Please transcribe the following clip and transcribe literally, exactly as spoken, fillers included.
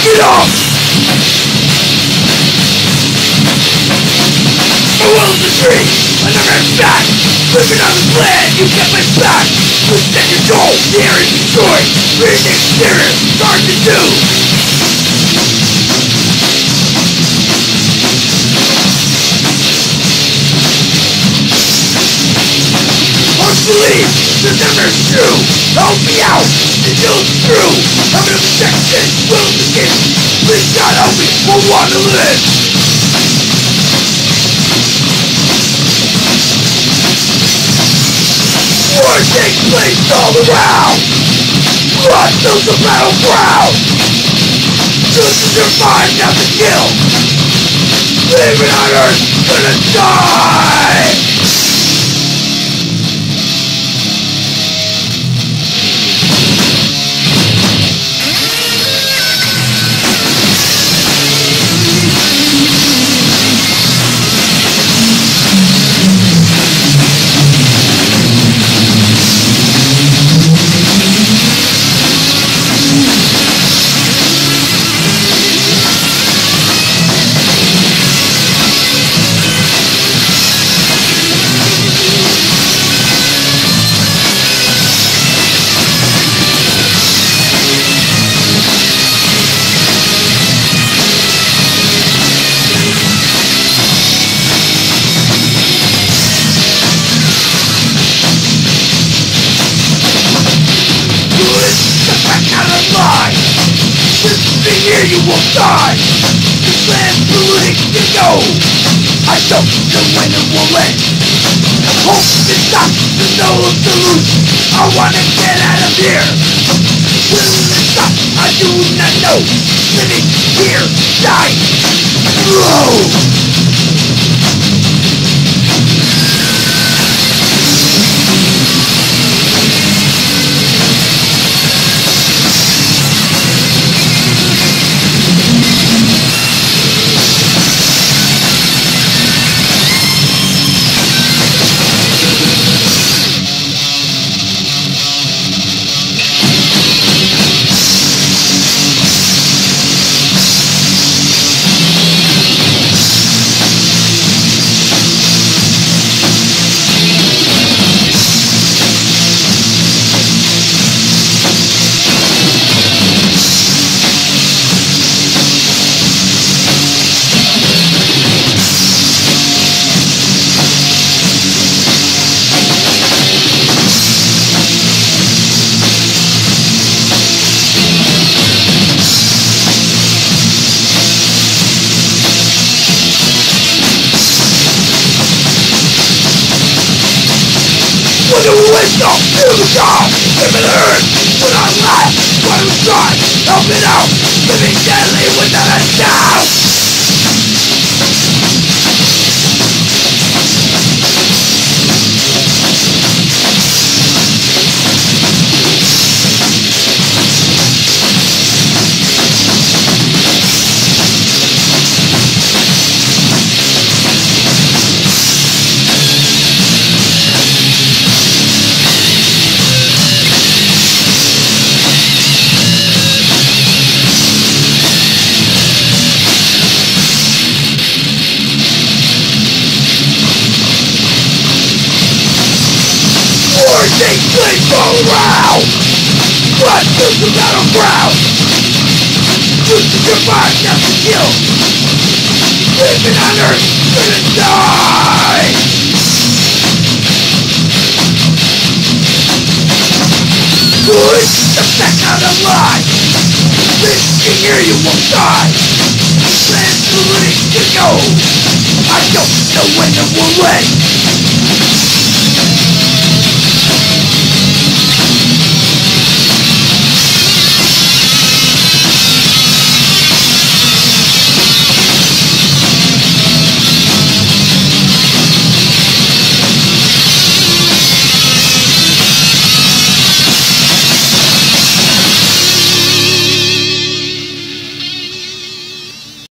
it off! I will the tree, another back. Living on the land, you get my back. Within your soul, the air is destroyed. Breathing exterior, hard to do. Hard to believe, the number's true. Help me out, the deal's true. I'm an objection, will to give. Please God help me, I want to live. War takes place all around. Blood fills the battleground. Choose to survive, not to kill. Living on Earth, gonna die. Here you will die. This land's polluting to go. I don't know when it will end. Hope to stop the no solution. I wanna get out of here. Will it stop? I do not know. Living here, dying. Whoa. When the wisdom to the God, live in the earth, when I laugh, when I'm trying, help it out, living deadly without a doubt. Take place all around. Blood fills the battleground. Choose to survive, not to kill. Living on Earth, gonna die. Push the back out of life. Living here you will die. Land's polluting to go. I don't know when to